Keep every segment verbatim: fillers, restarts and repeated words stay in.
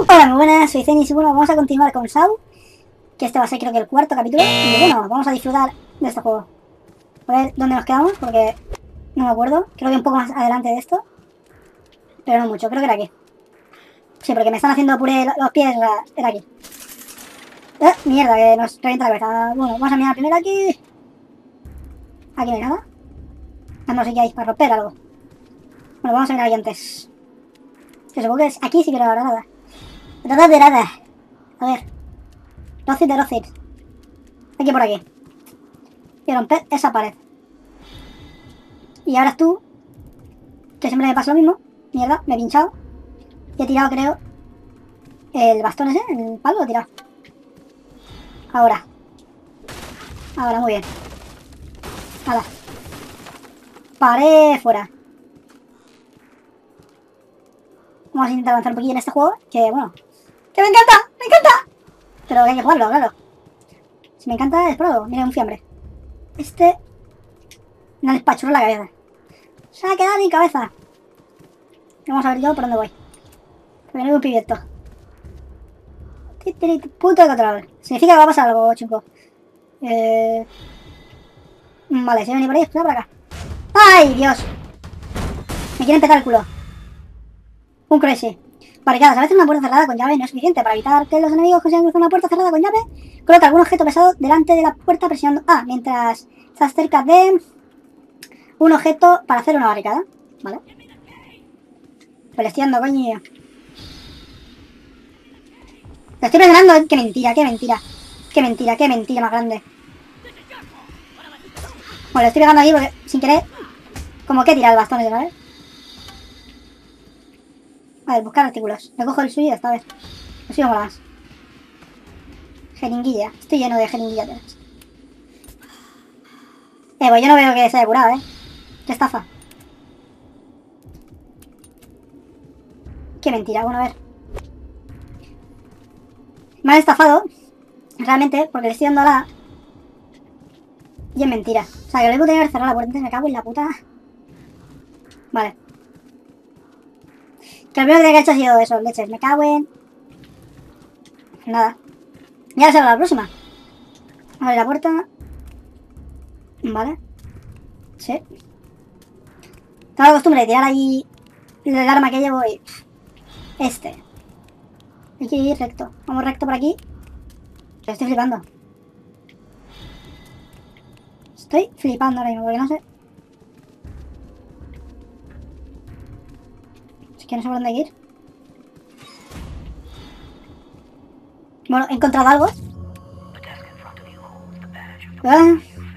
Hola, muy buenas, soy Zenis y bueno, vamos a continuar con Sau, que este va a ser creo que el cuarto capítulo, y bueno, vamos a disfrutar de este juego. A ver dónde nos quedamos, porque no me acuerdo, creo que un poco más adelante de esto, pero no mucho, creo que era aquí. Sí, porque me están haciendo puré los pies, era, era aquí. Eh, mierda, que nos revienta la cabeza. Bueno, vamos a mirar primero aquí. Aquí no hay nada. Ah, no sé qué hay para romper algo. Bueno, vamos a mirar aquí antes. Que supongo que es aquí sí que no habrá nada. Nada de nada. A ver. Rocit de Rocit. Aquí por aquí. Y romper esa pared. Y ahora tú, que siempre me pasa lo mismo. Mierda, me he pinchado. Y he tirado, creo, el bastón ese, el palo lo he tirado. Ahora. Ahora, muy bien. Hala. Pared fuera. Vamos a intentar avanzar un poquillo en este juego, que bueno. ¡Que me encanta! ¡Me encanta! Pero hay que jugarlo, claro. Si me encanta es pro. Mira, un fiambre. Este... me ha despachurrado la cabeza. Se ha quedado mi cabeza. Vamos a ver yo por dónde voy. Porque no hay un pibieto. Punto de control. Significa que va a pasar algo, chico. Eh... Vale, si no venir por ahí, espera por acá. ¡Ay, Dios! Me quieren petar el culo. Un crazy. Barricadas. A veces una puerta cerrada con llave no es suficiente. Para evitar que los enemigos consigan cruzar una puerta cerrada con llave, coloca algún objeto pesado delante de la puerta presionando A mientras estás cerca de un objeto para hacer una barricada. Vale. Pues le estoy dando, coño. Lo estoy presionando. Qué mentira, qué mentira. Qué mentira, qué mentira más grande. Bueno, le estoy pegando aquí porque sin querer. Como que tira el bastón ese, ¿vale? A ver, buscar artículos. Me cojo el suyo esta vez. El suyo mola más. Jeringuilla. Estoy lleno de jeringuillas. Eh, pues yo no veo que se haya curado, ¿eh? Qué estafa. Qué mentira. Bueno, a ver. Me han estafado. Realmente, porque le estoy dando a la... y es mentira. O sea, que le puedo tener que cerrar la puerta antes. Me cago en la puta. Vale. Que lo primero que tenía que hecho ha sido eso, leches. Me cago en... nada. Ya será la próxima. Abre la puerta. Vale. Sí. Tengo la costumbre de tirar ahí el arma que llevo y... este. Hay que ir recto. Vamos recto por aquí. Estoy flipando. Estoy flipando ahora mismo, porque no sé... es que no sé por dónde ir. Bueno, he encontrado algo. Ah.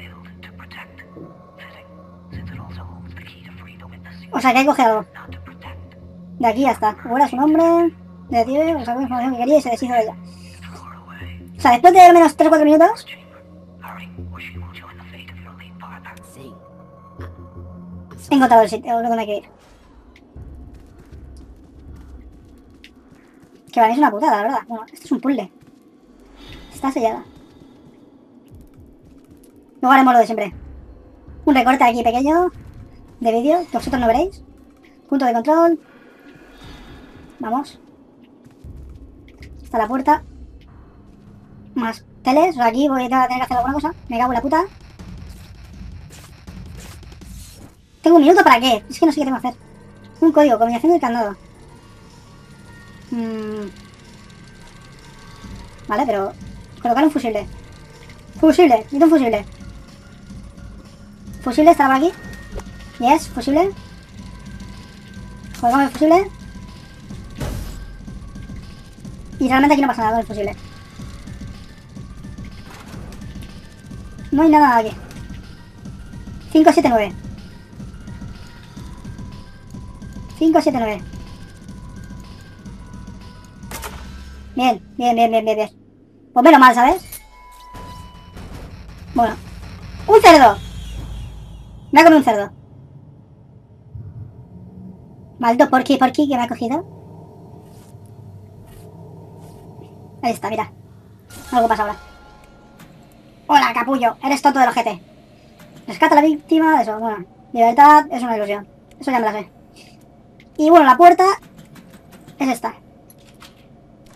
O sea, que hay que coger algo. De aquí hasta. Ahora su nombre. De ti, o sea, la información que quería y se deshizo de ella. O sea, después de al menos tres o cuatro minutos. He encontrado el sitio donde hay que ir. Que para mí es una putada, la verdad. Bueno, esto es un puzzle. Está sellada. Luego haremos lo de siempre. Un recorte aquí pequeño de vídeo que vosotros no veréis. Punto de control. Vamos. Está la puerta. Más teles. O sea, aquí voy a tener que hacer alguna cosa. Me cago en la puta. ¿Tengo un minuto para qué? Es que no sé qué tengo que hacer. Un código, combinación del candado. Mm. Vale, pero... colocar un fusible. Fusible, necesito un fusible. Fusible, está por aquí. Yes, fusible. Colocamos el fusible. Y realmente aquí no pasa nada con el fusible. No hay nada aquí. cinco siete nueve. cinco siete nueve. Bien, bien, bien, bien, bien, bien. Pues menos mal, ¿sabes? Bueno. ¡Un cerdo! Me ha comido un cerdo. Maldito porqui, porqui que me ha cogido. Ahí está, mira. Algo pasa ahora. Hola, capullo. Eres tonto del ojete. Rescata a la víctima. Eso, bueno. Libertad es una ilusión. Eso ya me la sé. Y bueno, la puerta es esta.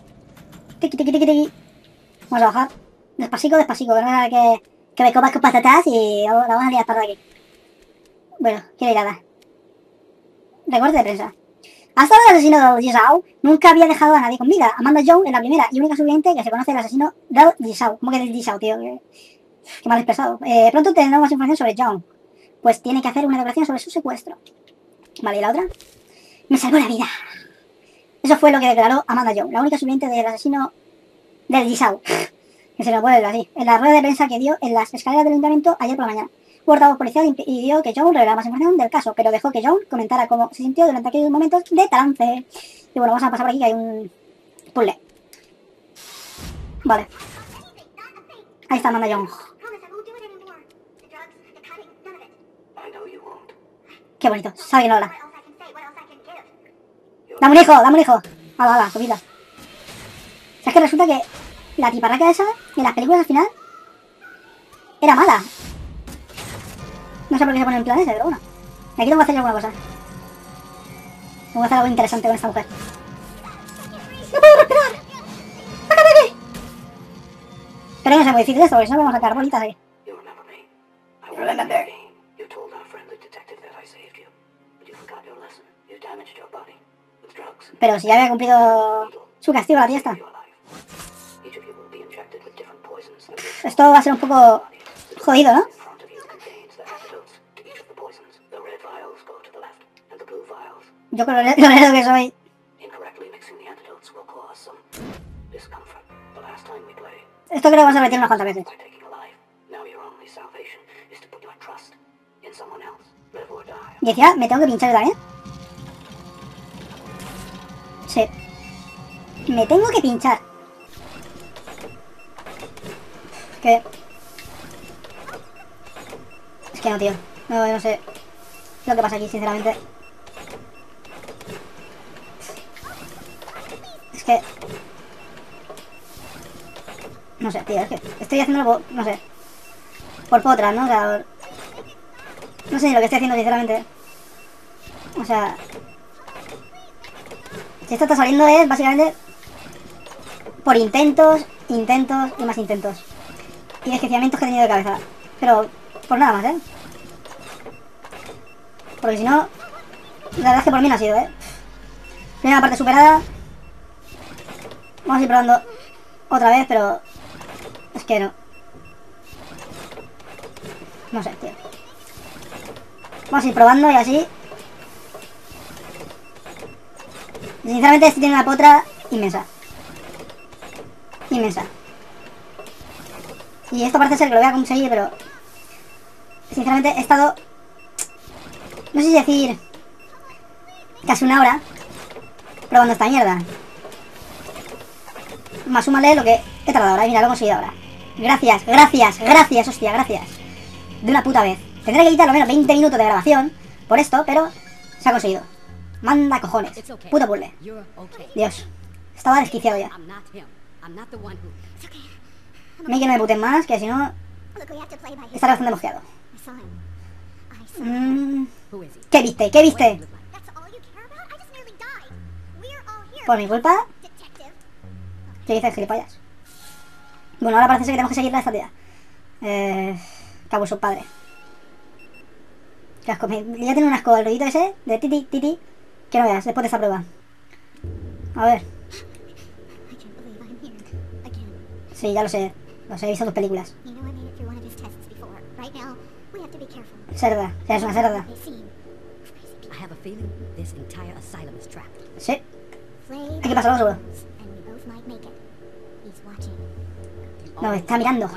Tiki, tiki, tiki, tiki. Vamos a bajar. Despacito, despacito. Que no es que, que me comas con patatas y la vamos a liar para aquí. Bueno, qué mirada. Recorte de prensa. Hasta el asesino de Jigsaw nunca había dejado a nadie con vida. Amanda Jones es la primera y única sobreviviente que se conoce del asesino del Jigsaw. ¿Cómo que del Jigsaw, tío? Qué, qué mal expresado. Eh, pronto tendremos más información sobre Jones. Pues tiene que hacer una declaración sobre su secuestro. Vale, ¿y la otra? Me salvó la vida. Eso fue lo que declaró Amanda Jones, la única sobreviviente del asesino del Jigsaw. Que se lo puede ver así. En la rueda de prensa que dio en las escaleras del ayuntamiento ayer por la mañana. Un portavoz policial impidió que Jones revelara más información del caso, pero dejó que Jones comentara cómo se sintió durante aquellos momentos de trance. Y bueno, vamos a pasar por aquí que hay un puzzle. Vale. Ahí está Amanda Jones. Qué bonito. Sabe que no habla. Dame un hijo, dame un hijo. Hala, hala, comida. O sea, es que resulta que la tiparraca esa, en las películas al final, era mala. No sé por qué se pone en plan ese, pero bueno. Aquí tengo que hacer alguna cosa. Tengo que hacer algo interesante con esta mujer. ¡No puedo respirar! ¡Sácate de aquí! Pero no sé muy difícil esto, porque si no vamos a sacar bolitas ahí. Remember. Pero si ya había cumplido su castigo la tía esta. Esto va a ser un poco jodido, ¿no? Yo creo lo lero que soy. Esto creo que vas a repetir unas cuantas veces. Y decía, ¿me tengo que pinchar yo también? Sí. Me tengo que pinchar. ¿Qué? Es que no, tío. No, no sé lo que pasa aquí, sinceramente. Es que... No sé, tío, es que estoy haciéndolo por... No sé. Por potras, ¿no? O sea... No sé ni lo que estoy haciendo, sinceramente. O sea... Si esto está saliendo es, básicamente... Por intentos, intentos y más intentos. Y desquiciamientos que he tenido de cabeza. Pero... Por nada más, ¿eh? Porque si no... La verdad es que por mí no ha sido, ¿eh? Primera parte superada. Vamos a ir probando otra vez, pero... Es que no. No sé, tío. Vamos a ir probando y así. Sinceramente este tiene una potra inmensa. Inmensa. Y esto parece ser que lo voy a conseguir, pero... Sinceramente he estado... No sé si decir... Casi una hora probando esta mierda. Más súmale lo que he tardado ahora. Y mira, lo he conseguido ahora. Gracias, gracias, gracias, hostia, gracias. De una puta vez. Tendré que quitar lo menos veinte minutos de grabación por esto, pero se ha conseguido. Manda cojones. Puto puzzle. Dios. Estaba desquiciado ya. A mí que no me puten más, que si no... Estaré bastante mosqueado. Mm, ¿Qué viste? ¿Qué viste? Por mi culpa. ¿Qué dices, gilipollas? Bueno, ahora parece ser que tenemos que seguirla a esta tía. Eh... Cabo su padre. Qué asco. Ya tiene un asco el ruidito ese de titi, titi. Que no veas después de esta prueba. A ver. Sí, ya lo sé. Los he visto en tus películas. Cerda. Ya es una cerda. Sí. Hay que pasarlo seguro. No, me está mirando.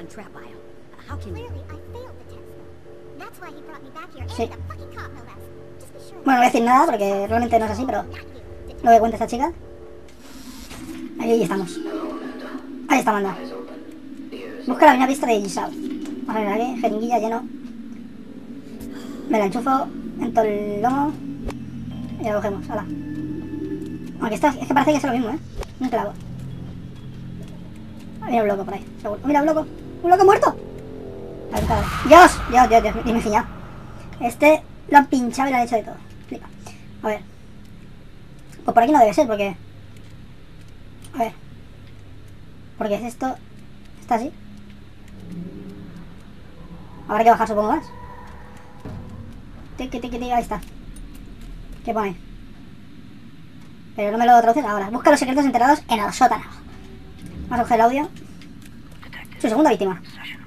Sí. Bueno, no voy a decir nada porque realmente no es así, pero lo que cuenta esta chica. Ahí estamos. Ahí está Amanda. Busca la misma pista de Jigsaw. Vamos a ver aquí, jeringuilla lleno. Me la enchufo en todo el lomo y la cogemos, hala. Aunque esto es que parece que es lo mismo, ¿eh? Un clavo. Mira un loco por ahí, seguro. Mira un loco. ¡Un loco muerto! ¡Dios! Dios, Dios, Dios, y me he enseñado. Este lo han pinchado y lo han hecho de todo. Flipa. A ver. Pues por aquí no debe ser porque... A ver. Porque es esto... Está así. Habrá que bajar, supongo, más. Tiki, tiki, tiki, ahí está. ¿Qué pone? Pero no me lo traduces ahora. Busca los secretos enterrados en el sótano. Vamos a coger el audio. Su segunda víctima.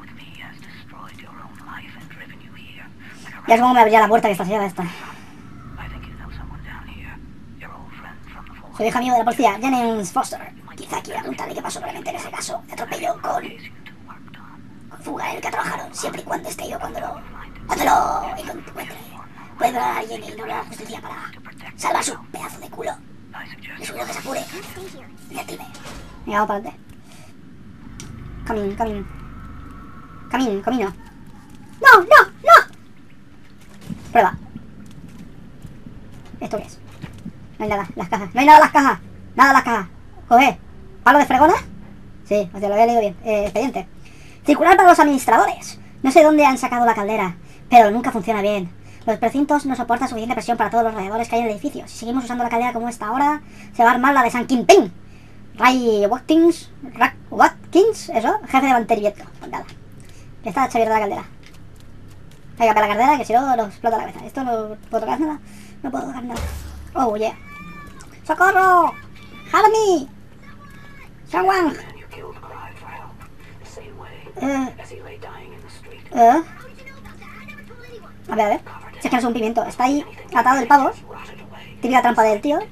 Ya supongo que me abrirá la puerta que está sellada esta. Soy hija mío de la policía, Jennings Foster. Quizá quiera preguntarle qué pasó realmente en ese caso de atropello con... con fuga en el que trabajaron, siempre y cuando esté yo cuando lo... cuando lo encuentre. Puede hablar a alguien y no la justicia para salvar su pedazo de culo. Le sugiero que se apure y active. Venga, vamos para adelante. Camino, camino. Camino, camino. ¡No, no, no! Prueba. ¿Esto qué es? No hay nada, las cajas. No hay nada en las cajas. Nada en las cajas. Coge. ¿Palo de fregona? Sí, o sea, lo había leído bien. Eh, expediente. Circular para los administradores. No sé dónde han sacado la caldera, pero nunca funciona bien. Los precintos no soportan suficiente presión para todos los radiadores que hay en el edificio. Si seguimos usando la caldera como esta ahora, se va a armar la de San Quintín. Ray Watkins, Rack Watkins, eso, jefe de mantenimiento. Pues nada. Ya está hecha abierta la caldera. Hay que apagar la caldera, que si no, nos explota la cabeza. Esto no puedo tocar nada. No puedo tocar nada. Oh, yeah. ¡Socorro! ¡Help me! ¡Someone! Eh... Eh... A ver, a ver. Si es que no es un pimiento. Está ahí atado el pavo. Típica trampa del tío.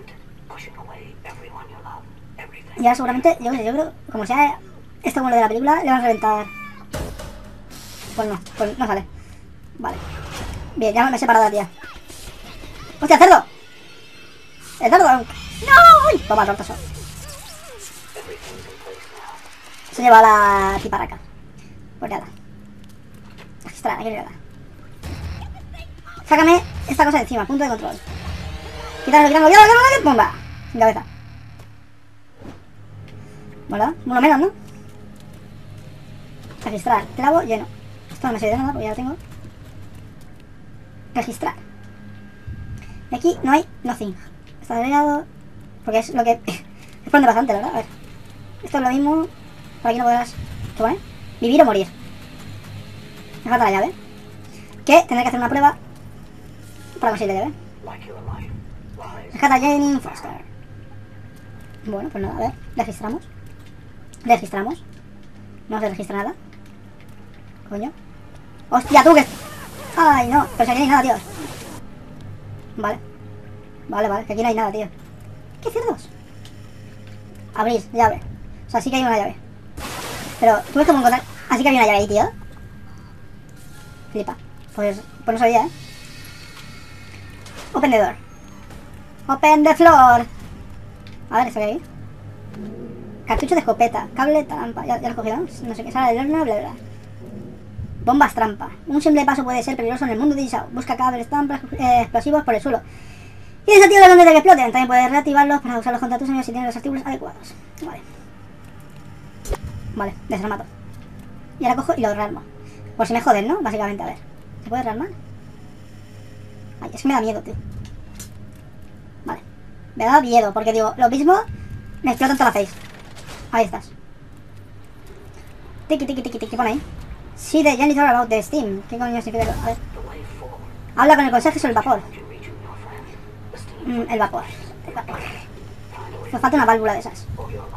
Y ahora seguramente, yo qué sé, yo creo, como sea esto como lo de la película, le van a reventar. Pues no, pues no sale. Vale. Bien, ya me he separado de la tía. ¡Hostia, cerdo! ¡El cerdo! ¡No! ¡Uy! Toma, tortazo. Se lleva a la tiparaca. Pues nada. Extra, aquí no hay nada. Sácame esta cosa de encima, punto de control. Quítalo, quítalo, quítalo, quítalo, bomba. Sin cabeza. Bueno, uno menos, ¿no? Registrar, clavo lleno. Esto no me sirve de nada porque ya lo tengo. Registrar. Y aquí no hay nothing. Está delegado. Porque es lo que... es por donde bastante, la verdad. A ver. Esto es lo mismo. Por aquí no podrás... ¿Qué pone? Vivir o morir. Me falta la llave. Que tendré que hacer una prueba para conseguir la llave. Rescata a Jennings Foster. Bueno, pues nada, a ver. Registramos. Registramos. No se registra nada. Coño. ¡Hostia, tú que... ¡Ay, no! Pero si aquí no hay nada, tío. Vale. Vale, vale. Que aquí no hay nada, tío. ¿Qué cerdos? Abrir, llave. O sea, sí que hay una llave. Pero, ¿tú ves cómo encontrar? Así que había una llave ahí, tío. Flipa. Pues, pues no sabía, ¿eh? Open the door. Open the floor. A ver, ¿está ahí? Cartucho de escopeta. Cable trampa. Ya, ya lo he cogido, ¿no? No sé qué. Sala del horno, bla, bla. Bombas trampa. Un simple paso puede ser peligroso en el mundo de Isao. Busca cables trampas eh, explosivos por el suelo. Y desactívalos antes de que exploten. También puedes reactivarlos para usarlos contra tus enemigos si tienes los artículos adecuados. Vale. Vale, desarmado. Y ahora cojo y lo rearmo. Por si me joden, ¿no? Básicamente, a ver. ¿Se puede rearmar? Ay, es que me da miedo, tío. Vale. Me da miedo, porque digo, lo mismo me explotan toda la face. Ahí estás. Tiki, tiki, tiki, tiki, pon ahí. See the janitor about the steam. ¿Qué coño significa eso? A ver. Habla con el conserje sobre el vapor. Mm, el vapor. El vapor. Me falta una válvula de esas.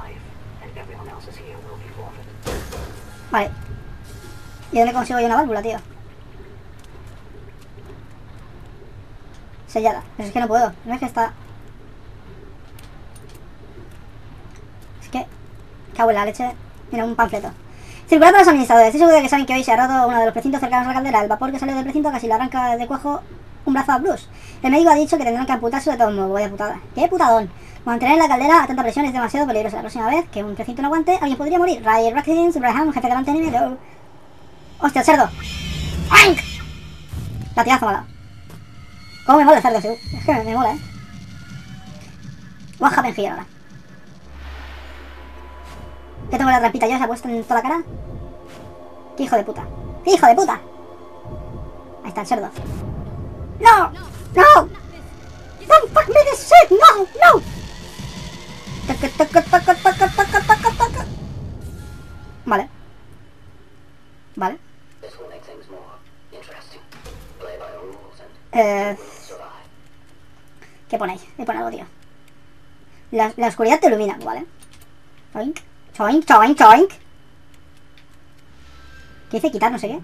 Vale. ¿Y dónde consigo yo una válvula, tío? Sellada. Pero es que no puedo. No es que está... Es que... Cago en la leche. Mira, un panfleto. Circular para los administradores. Estoy seguro de que saben que hoy se ha roto uno de los precintos cercanos a la caldera. El vapor que salió del precinto casi le arranca de cuajo un brazo a Bruce. El médico ha dicho que tendrán que amputarse de todo modo. Voy a putada. ¡Qué putadón! Mantener la caldera a tanta presión es demasiado peligroso. La próxima vez que un precinto no aguante, alguien podría morir. Ray Watkins, Braham, jefe de mantenimiento. ¡Hostia, el cerdo! ¡Ay! La tiaza mala. ¿Cómo me mola el cerdo, tío? Es que me, me mola, eh. What happened here ahora? ¿Ya tengo la trampita ya? ¿Se ha puesto en toda la cara? ¡Qué hijo de puta! ¡Qué hijo de puta! Ahí está el cerdo. ¡No! ¡No! ¡Don't fuck me this shit! ¡No! ¡No! ¡Taca, taca, taca, taca, taca, taca, taca! ¿Qué pone ahí? Ahí pone algo, tío. La, la oscuridad te ilumina, ¿vale? Choink, choink, choink, choink. ¿Qué dice? Quitar no sé qué.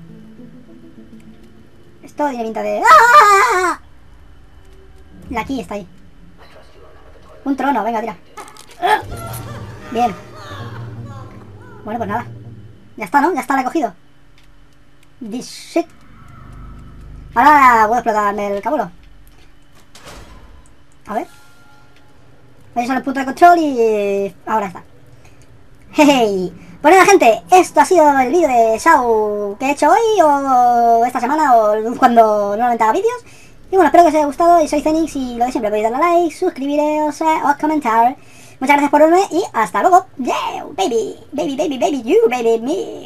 Esto tiene pinta de... ¡Ah! La key está ahí. Un trono, venga, tira. Bien. Bueno, pues nada. Ya está, ¿no? Ya está, la he cogido. This shit. Ahora puedo explotarme el cabulo. A ver. Ahí sale el punto de control y... ahora está. Hey. Pues nada, gente, esto ha sido el vídeo de Shao que he hecho hoy o esta semana o cuando normalmente haga vídeos. Y bueno, espero que os haya gustado y soy Zenix y lo de siempre, podéis darle a like, suscribiros o comentar. Muchas gracias por verme y hasta luego. Yeah, baby, baby, baby, baby, you, baby, me.